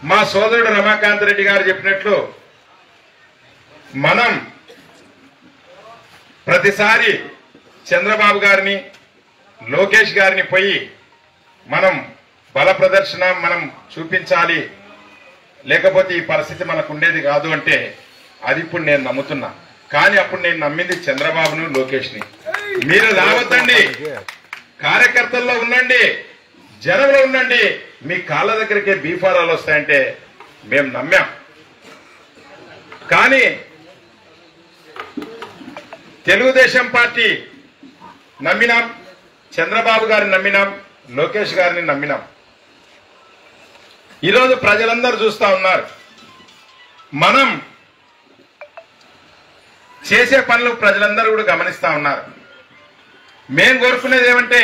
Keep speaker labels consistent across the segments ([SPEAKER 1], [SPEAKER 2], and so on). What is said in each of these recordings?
[SPEAKER 1] మా సోదరుడు రమాకాంత్ రెడ్డి గారు చెప్పినట్లు మనం ప్రతిసారి చంద్రబాబు గారిని లోకేష్ గారిని పోయి మనం బల ప్రదర్శన మనం చూపించాలి, లేకపోతే ఈ పరిస్థితి మనకు ఉండేది కాదు అంటే అది ఇప్పుడు నేను నమ్ముతున్నా. కానీ అప్పుడు నేను నమ్మింది చంద్రబాబును లోకేష్ని. మీరు రావద్దండి, కార్యకర్తల్లో ఉండండి, జనంలో ఉండండి, మీ కాళ్ళ దగ్గరికే బీఫారాలు వస్తాయంటే మేము నమ్మాం. కానీ తెలుగుదేశం పార్టీ నమ్మినాం, చంద్రబాబు గారిని నమ్మినాం, లోకేష్ గారిని నమ్మినాం. ఈరోజు ప్రజలందరూ చూస్తా ఉన్నారు. మనం చేసే పనులు ప్రజలందరూ కూడా గమనిస్తా ఉన్నారు. మేం కోరుకునేది ఏమంటే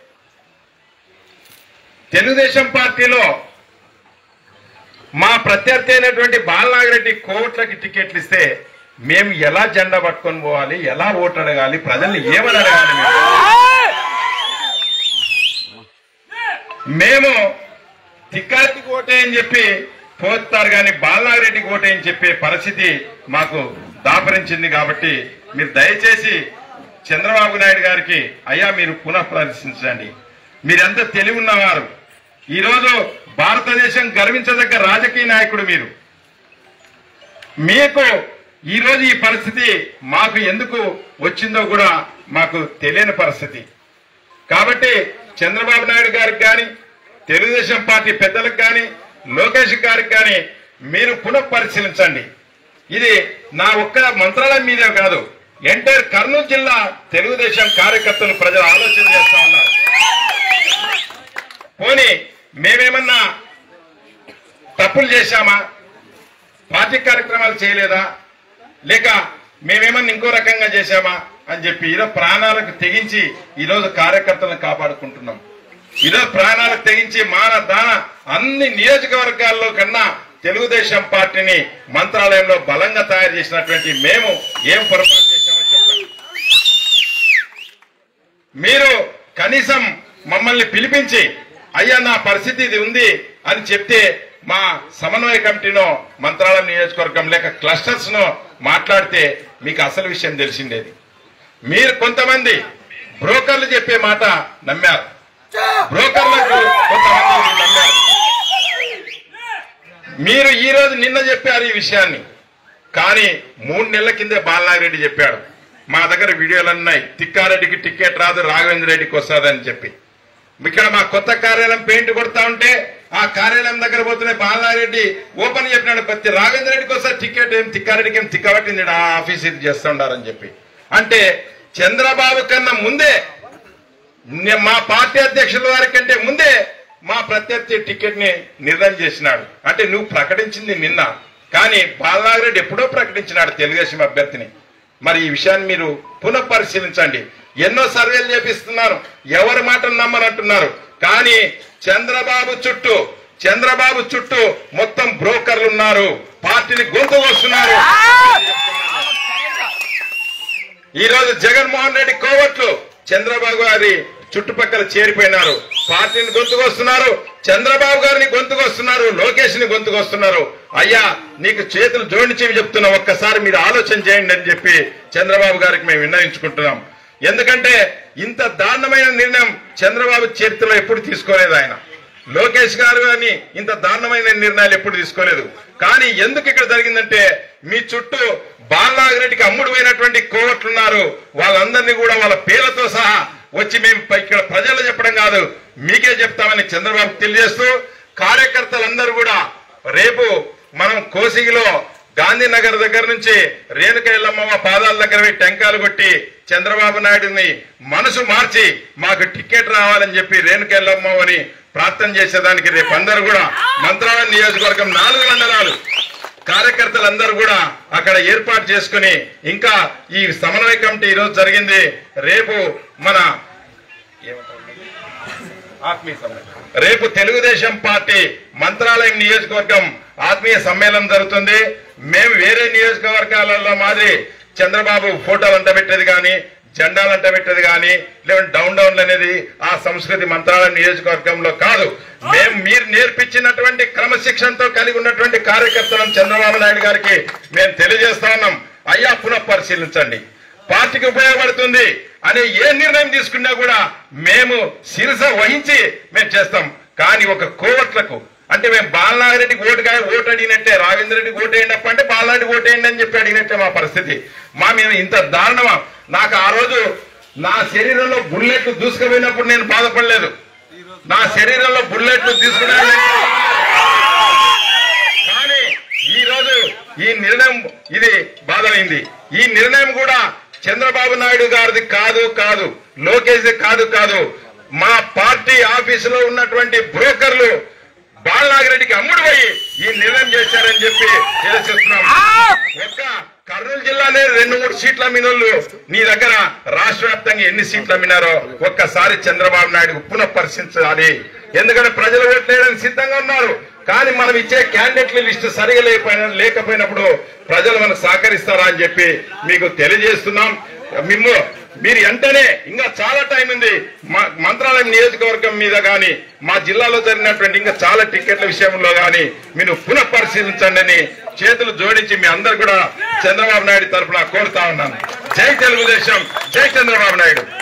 [SPEAKER 1] తెలుగుదేశం పార్టీలో మా ప్రత్యర్థి అయినటువంటి బాలనాగిరెడ్డి కోట్లకి టికెట్లు ఇస్తే మేము ఎలా జెండా పట్టుకొని పోవాలి, ఎలా ఓటు అడగాలి, ప్రజల్ని ఏమని అడగాలి? మేము తిక్కారెడ్డికి ఓటే అని చెప్పి పోతారు కానీ బాలనాగిరెడ్డికి ఓటే అని చెప్పే పరిస్థితి మాకు దాపరించింది. కాబట్టి మీరు దయచేసి చంద్రబాబు నాయుడు గారికి అయ్యా మీరు పునః పరిశీలించండి. మీరెంత తెలివి ఉన్నవారు, ఈరోజు భారతదేశం గర్వించదగ్గ రాజకీయ నాయకుడు మీరు. మీకు ఈరోజు ఈ పరిస్థితి మాకు ఎందుకు వచ్చిందో కూడా మాకు తెలియని పరిస్థితి. కాబట్టి చంద్రబాబు నాయుడు గారికి కానీ, తెలుగుదేశం పార్టీ పెద్దలకు కానీ, లోకేష్ గారికి కానీ మీరు పునః పరిశీలించండి. ఇది నా ఒక్క మంత్రాలయం మీదే కాదు, ఎంటైర్ కర్నూలు జిల్లా తెలుగుదేశం కార్యకర్తలు ప్రజలు ఆలోచన చేస్తా ఉన్నారు. పోనీ మేమేమన్నా తప్పులు చేశామా, పార్టీ కార్యక్రమాలు చేయలేదా, లేక మేమేమన్నా ఇంకో రకంగా చేశామా అని చెప్పి ఈరోజు ప్రాణాలకు తెగించి ఈరోజు కార్యకర్తలను కాపాడుకుంటున్నాం. ఈరోజు ప్రాణాలకు తెగించి మాన దాన అన్ని నియోజకవర్గాల్లో కన్నా తెలుగుదేశం పార్టీని మంత్రాలయంలో బలంగా తయారు చేసినటువంటి మేము ఏం పొరపాటు చేశామో చెప్పండి. మీరు కనీసం మమ్మల్ని పిలిపించి అయ్యా నా పరిస్థితి ఇది ఉంది అని చెప్తే మా సమన్వయ కమిటీనో మంత్రాలయం నియోజకవర్గం లేక క్లస్టర్స్ నో మాట్లాడితే మీకు అసలు విషయం తెలిసిండేది. మీరు కొంతమంది బ్రోకర్లు చెప్పే మాట నమ్మారు, బ్రోకర్లకు కొంతమంది నమ్మారు. మీరు ఈ రోజు నిన్న చెప్పారు ఈ విషయాన్ని, కానీ 3 నెలల కిందే బాలనాగిరెడ్డి చెప్పాడు. మా దగ్గర వీడియోలు ఉన్నాయి, తిక్కారెడ్డికి టికెట్ రాదు, రాఘవేంద్ర రెడ్డికి వస్తుందని చెప్పి. ఇక్కడ మా కొత్త కార్యాలయం పెయింట్ కొడతా ఉంటే ఆ కార్యాలయం దగ్గర పోతున్న బాలనాగిరెడ్డి ఓపెన్ చెప్పినాడు, ప్రతి రాఘవేంద్ర రెడ్డికి వస్తే టికెట్ ఏం తిక్కారెడ్డికి ఏం తిక్కబట్టింది ఆ ఆఫీస్ ఇది చేస్తూ ఉండారని చెప్పి. అంటే చంద్రబాబు కన్నా ముందే, మా పార్టీ అధ్యక్షుల వారి కంటే ముందే మా ప్రత్యర్థి టికెట్ ని నిర్ణయం చేసినాడు. అంటే నువ్వు ప్రకటించింది నిన్న, కానీ బాలనాగిరెడ్డి ఎప్పుడో ప్రకటించినాడు తెలుగుదేశం అభ్యర్థిని. మరి ఈ విషయాన్ని మీరు పునః పరిశీలించండి. ఎన్నో సర్వేలు చేపిస్తున్నారు, ఎవరి మాటను నమ్మనంటున్నారు. కానీ చంద్రబాబు చుట్టూ మొత్తం బ్రోకర్లు ఉన్నారు, పార్టీని గొంతు వస్తున్నారు. ఈ రోజు జగన్మోహన్ రెడ్డి కోవట్లు చంద్రబాబు గారి చుట్టుపక్కల చేరిపోయినారు, పార్టీని గొంతుకొస్తున్నారు, చంద్రబాబు గారిని గొంతుకొస్తున్నారు, లోకేష్ ని గొంతుకొస్తున్నారు. అయ్యా నీకు చేతులు జోడించి చెప్తున్నా, ఒక్కసారి మీరు ఆలోచన చేయండి అని చెప్పి చంద్రబాబు గారికి మేము విన్నవించుకుంటున్నాం. ఎందుకంటే ఇంత దారుణమైన నిర్ణయం చంద్రబాబు చరిత్రలో ఎప్పుడు తీసుకోలేదు. ఆయన లోకేష్ గారు అని ఇంత దారుణమైన నిర్ణయాలు ఎప్పుడు తీసుకోలేదు. కానీ ఎందుకు ఇక్కడ జరిగిందంటే మీ చుట్టూ బాలనాగిరెడ్డికి అమ్ముడు పోయినటువంటి కోవట్లున్నారు. వాళ్ళందరినీ కూడా వాళ్ళ పేర్లతో సహా వచ్చి మేము ఇక్కడ ప్రజలు చెప్పడం కాదు, మీకే చెప్తామని చంద్రబాబు తెలియజేస్తూ, కార్యకర్తలందరూ కూడా రేపు మనం కోసిగిలో గాంధీనగర్ దగ్గర నుంచి రేణుక ఎల్లమ్మ పాదాల దగ్గర టెంకాలు కొట్టి చంద్రబాబు నాయుడుని మనసు మార్చి మాకు టికెట్ రావాలని చెప్పి రేణుక ఎల్లమ్మని ప్రార్థన చేసేదానికి రేపు అందరూ కూడా మంత్రాలయం నియోజకవర్గం 4 మండలాలు కార్యకర్తలందరూ కూడా అక్కడ ఏర్పాటు చేసుకుని, ఇంకా ఈ సమన్వయ కమిటీ ఈరోజు జరిగింది, రేపు మన రేపు తెలుగుదేశం పార్టీ మంత్రాలయం నియోజకవర్గం ఆత్మీయ సమ్మేళనం జరుగుతుంది. మేము వేరే నియోజకవర్గాలలో మాదిరి చంద్రబాబు ఫోటోలు అంటబెట్టేది కానీ, జెండాలంట పెట్టేది కానీ లేదంటే డౌన్లు అనేది ఆ సంస్కృతి మంత్రాలయం నియోజకవర్గంలో కాదు. మీరు నేర్పించినటువంటి క్రమశిక్షణతో కలిగి ఉన్నటువంటి కార్యకర్తలను చంద్రబాబు నాయుడు గారికి మేము తెలియజేస్తా ఉన్నాం. అయ్యా పునః పరిశీలించండి, పార్టీకి ఉపయోగపడుతుంది అనే ఏ నిర్ణయం తీసుకున్నా కూడా మేము శిరస వహించి మేము చేస్తాం. కానీ ఒక కోవట్లకు అంటే మేము బాలనాగిరెడ్డికి ఓటు అడిగినట్టే, రాజేంద్ర రెడ్డికి ఓటు వేయండి అంటే బాలనాయుడికి ఓటు వేయండి అని చెప్పి అడిగినట్టే మా పరిస్థితి. మేము ఇంత దారుణమా? నాకు ఆ రోజు నా శరీరంలో బుల్లెట్లు దూసుకుపోయినప్పుడు నేను బాధపడలేదు. నా శరీరంలో బుల్లెట్లు తీసుకున్నాను. కానీ ఈ రోజు ఈ నిర్ణయం ఇది బాధ అయింది. ఈ నిర్ణయం కూడా చంద్రబాబు నాయుడు గారిది కాదు, లోకేష్ కాదు. మా పార్టీ ఆఫీసులో ఉన్నటువంటి బ్రోకర్లు బాలనాగిరెడ్డికి అమ్ముడు పోయి ఈ నిర్ణయం చేశారని చెప్పి తెలియజేస్తున్నాం. ఒక్క కర్నూలు జిల్లానే 2-3 సీట్లు అమ్మినోళ్ళు నీ దగ్గర రాష్ట్ర వ్యాప్తంగా ఎన్ని సీట్లు అమ్మినారో ఒక్కసారి చంద్రబాబు నాయుడు పునః పరిశీలించాలి. ఎందుకంటే ప్రజలు ఓట్లేయడానికి సిద్ధంగా ఉన్నారు. కానీ మనం ఇచ్చే క్యాండిడేట్ల లిస్టు సరిగా లేకపోయినప్పుడు ప్రజలు మనకు సహకరిస్తారా అని చెప్పి మీకు తెలియజేస్తున్నాం. మీరు వెంటనే ఇంకా చాలా టైం ఉంది. మంత్రాలయం నియోజకవర్గం మీద కానీ మా జిల్లాలో జరిగినటువంటి ఇంకా చాలా టికెట్ల విషయంలో కానీ మీరు పునః పరిశీలించండి అని చేతులు జోడించి మీ అందరు కూడా చంద్రబాబు నాయుడు తరఫున కోరుతా ఉన్నాను. జై తెలుగుదేశం, జై చంద్రబాబు నాయుడు.